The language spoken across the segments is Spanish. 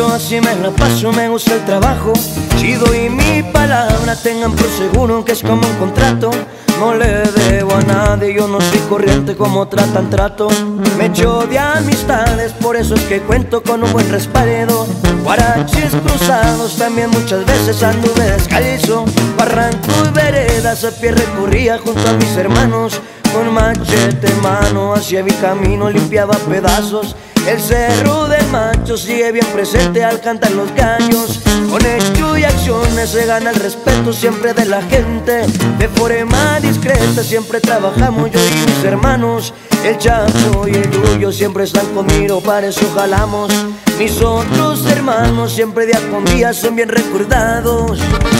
yo así me la paso, me gusta el trabajo. Si doy mi palabra, tengan por seguro que es como un contrato. No le debo a nadie, yo no soy corriente como tratan trato. Me echo de amistades, por eso es que cuento con un buen respaldo. Guaraches cruzados, también muchas veces anduve descalzo. Barrancos, veredas, a pie recorría junto a mis hermanos. Con machete en mano hacia mi camino limpiaba pedazos. El cerro del Macho sigue bien presente al cantar los gallos. Con hecho y acciones se gana el respeto siempre de la gente. De forma discreta siempre trabajamos yo y mis hermanos. El Chacho y el Yuyo siempre están conmigo, para eso jalamos. Mis otros hermanos siempre día con día son bien recordados.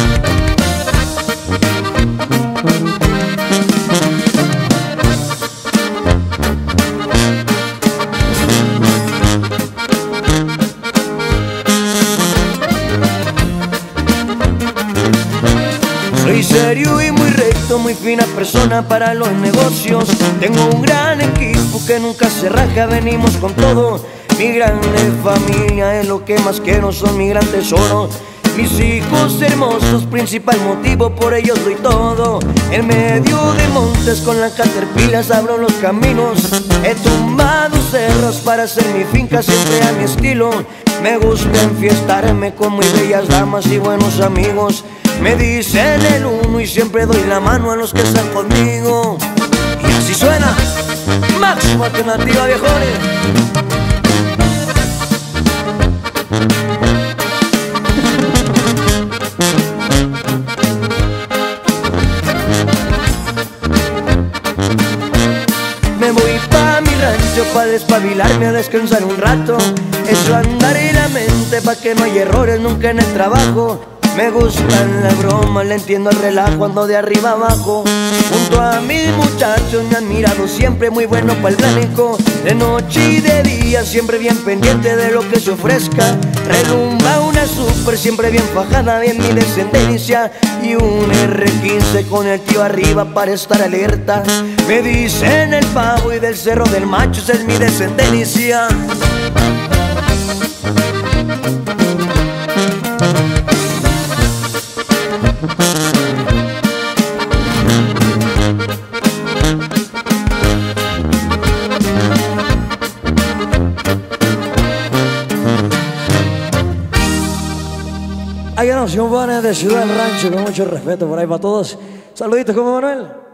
Soy serio y muy recto, muy fina persona para los negocios. Tengo un gran equipo que nunca se raja, venimos con todo. Mi grande familia es lo que más quiero, son mi gran tesoro. Mis hijos hermosos, principal motivo, por ellos doy todo. En medio de montes con la caterpillas abro los caminos. He tumbado cerros para hacer mi finca siempre a mi estilo. Me gusta enfiestarme con muy bellas damas y buenos amigos. Me dicen el uno y siempre doy la mano a los que están conmigo. Y así suena Máxima Alternativa, viejones. Me voy pa' mi rancho pa' despabilarme, a descansar un rato. Eso andar y la mente pa' que no haya errores nunca en el trabajo. Me gustan las bromas, le entiendo el relajo, ando de arriba abajo. Junto a mis muchachos me han mirado siempre, muy bueno para el blanco. De noche y de día siempre bien pendiente de lo que se ofrezca. Relumba una super siempre bien fajada, bien mi descendencia. Y un R15 con el tío arriba para estar alerta. Me dicen el Pavo y del Cerro del Macho, esa es mi descendencia. Hay una nación buena de Ciudad del Rancho, con mucho respeto por ahí para todos. Saluditos, como Manuel.